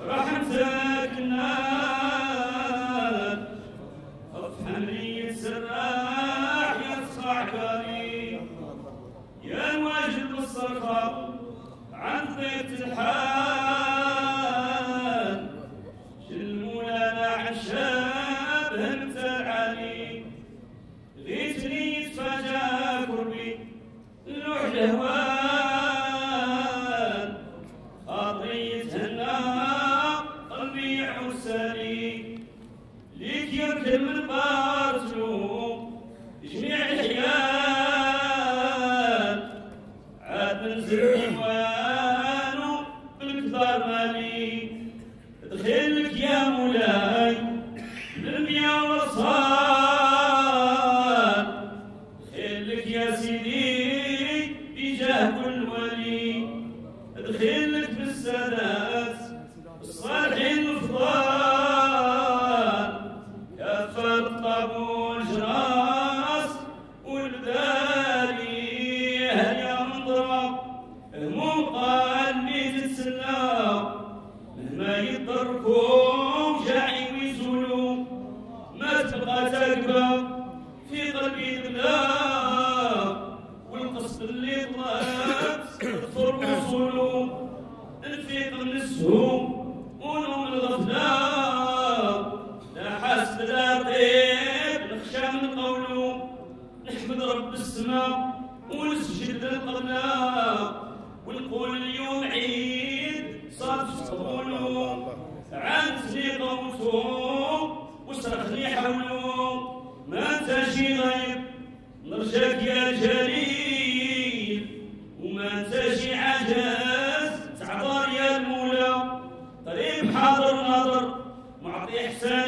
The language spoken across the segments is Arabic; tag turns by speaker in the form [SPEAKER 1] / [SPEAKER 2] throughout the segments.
[SPEAKER 1] رحمتك النار افهم لي السراح يا صاحبي يا واجد الصرخة عن بيت الحال جلمولانا عشاب انت العالي غيتني يتفاجا قربي نوح الهوان خاطري يتهنى قلبي عسالي ليك يركب من بارزو جميع الحيال عاد ننزل ديوانو بالكدار مالي دخلك يا مولاي بالميا والصال دخلك يا سيدي بجاه كل ولي دخلك بالسادات الصالحين الفضال يا فرط ابو جراس والبداري هل يا منضرب هموم قلبي تتسلى مهما يضركم جاعي ويزولوا ما تبقى تقبى في قلبي بلا والقصد اللي طلعت اغفر وصولوا نفيق من السهوم ونوم الغفلة لا حسد لا طيب نخشى من قولو نحمد رب السماء ونسجد للقبلة ونقول اليوم عيد صادف قبولو عانتني قوتو وصرخني حولو ما انت شي غير نرجاك يا جليل وما انت شي عجز تعذر يا المولى قريب حاضر ناظر معطي احسان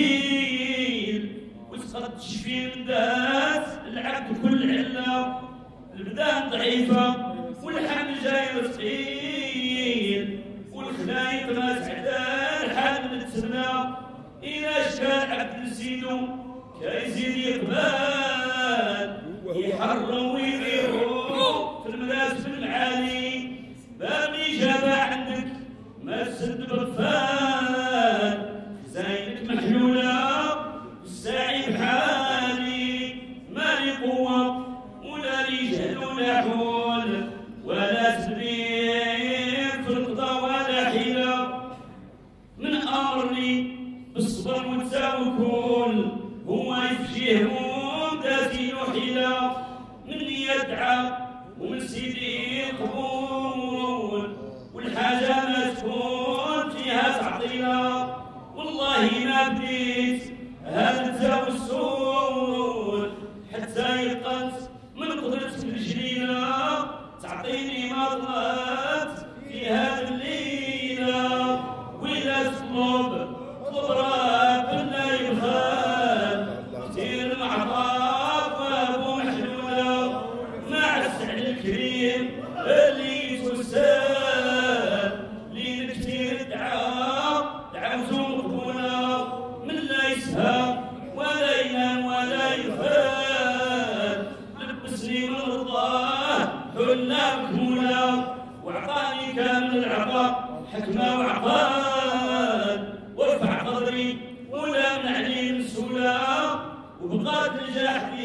[SPEAKER 1] جزيل وتقد تشفي من دهات العبد كل عله البدان ضعيفه والحمل جاي ثقيل والخلايق ما تعدال حال من التسنى إذا شكى عبد لسيدو كيزيد يقبال يحرم ويبيعو في المناسب المعالي باب الإجابة عندك ما تسد بغفال زينك محلولة الساعي بحالي ما لي قوة ولا لي جهل ولا حول ولا تدبير في القضاء ولا حيلة من أمرني بالصبر والتوكل هو يفجيهم ذاتي وحيلة مني يدعى ومن سيدي قبول والحاجة ما تكون فيها تعطيلة والله ما بديت هذا التوسل حتى يقت من قدرتك الجليلة تعطيني ما طلبت في هذه الليلة وإذا تطلب ربنا يبخل كثير المعطاء وابو محلولة مع السعد الكريم اللي يتوسل لين كثير دعوته مقبولة من لا يسهى ولا ينام ولا يغفل لبسني من رضاه حلة مكمولة وعطاني كامل العطاء حكمة وعقال وارفع قدري ولا منعني من سهولة وبقات الجاح